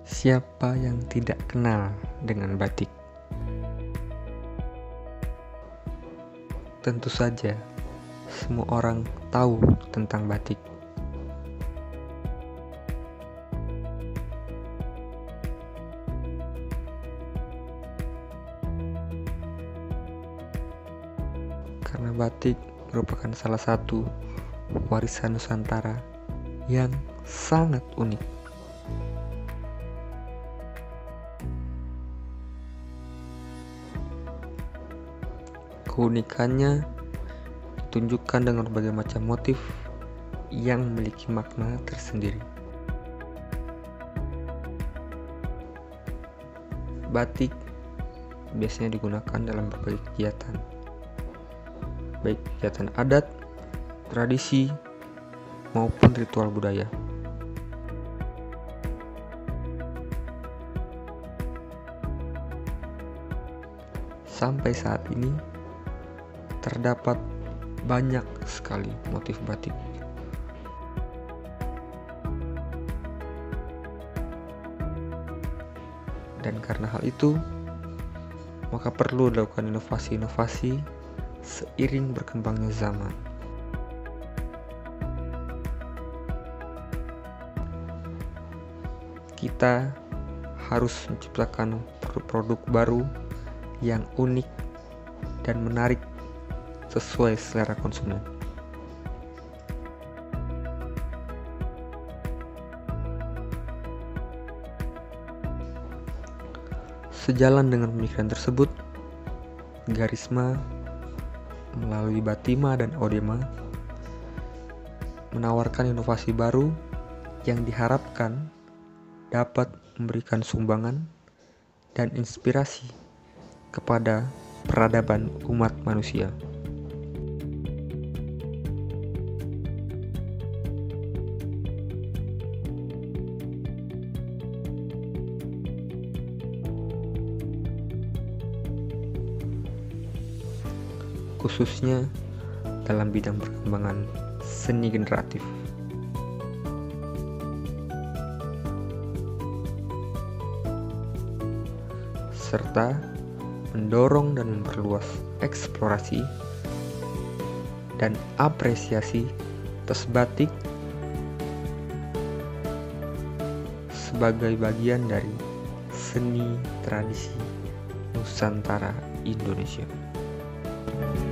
Siapa yang tidak kenal dengan batik? Tentu saja, semua orang tahu tentang batik. Karena batik merupakan salah satu warisan Nusantara yang sangat unik. Keunikannya ditunjukkan dengan berbagai macam motif yang memiliki makna tersendiri. Batik biasanya digunakan dalam berbagai kegiatan, baik kegiatan adat, tradisi, maupun ritual budaya. Sampai saat ini terdapat banyak sekali motif batik. Dan karena hal itu, maka perlu dilakukan inovasi-inovasi seiring berkembangnya zaman. Kita harus menciptakan produk-produk baru yang unik dan menarik sesuai selera konsumen. Sejalan dengan pemikiran tersebut, Garisma melalui Batima dan Odema menawarkan inovasi baru yang diharapkan dapat memberikan sumbangan dan inspirasi kepada peradaban umat manusia. Khususnya dalam bidang perkembangan seni generatif. Serta mendorong dan memperluas eksplorasi dan apresiasi atas batik sebagai bagian dari seni tradisi Nusantara Indonesia.